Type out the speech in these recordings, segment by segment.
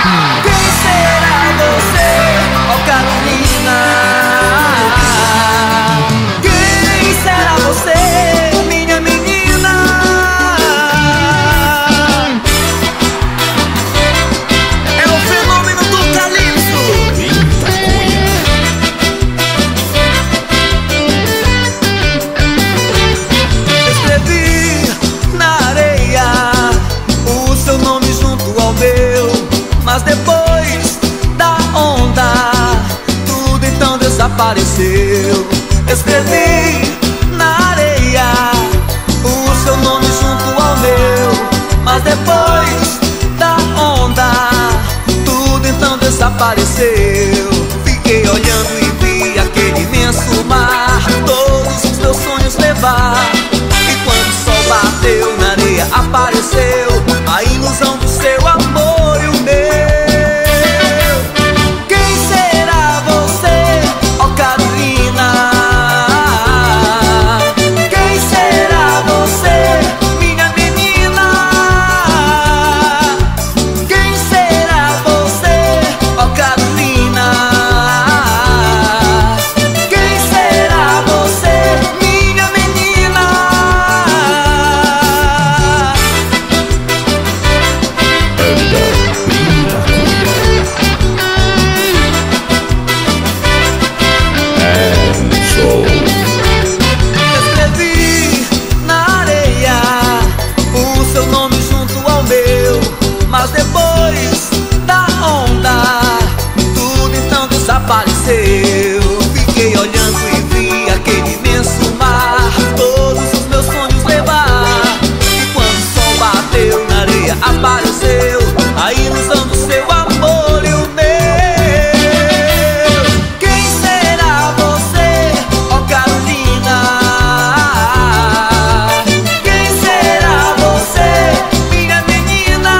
Quem será você, ó Carolina? Quem será você, minha menina? É o fenômeno do calypso. Pinta, Cuia. Escrevi na areia o seu nome junto ao meu, mas depois da onda tudo então desapareceu. Escrevi na areia o seu nome junto ao meu, mas depois da onda tudo então desapareceu. Fiquei olhando e vi aquele imenso mar, todos os meus sonhos levar. E quando o sol bateu na areia apareceu a ilusão do seu amor e o meu. Quem será você, ó Carolina? Quem será você, minha menina? Quem será você, ó Carolina? Quem será você, minha menina? Banda, Pinta, Cuia. Sou. Escrevi na areia o seu nome junto ao meu, mas depois da onda tudo então desapareceu. Fiquei olhando e vi aquele imenso mar, todos os meus sonhos levar. E quando o sol bateu na areia apareceu a ilusão do seu amor e o meu. Quem será você, ó Carolina? Quem será você, minha menina?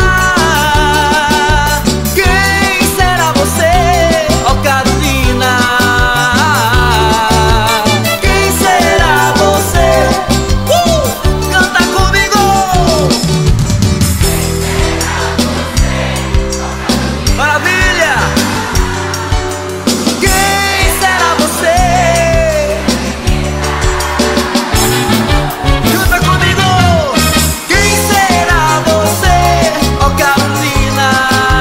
Quem será você, ó Carolina? Quem será você? Canta comigo! Maravilha! Quem será você? Canta comigo! Quem será você, ó Carolina?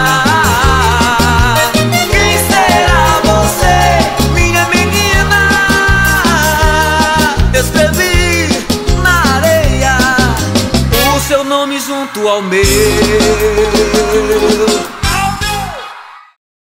Quem será você, minha menina? Escrevi na areia o seu nome junto ao meu.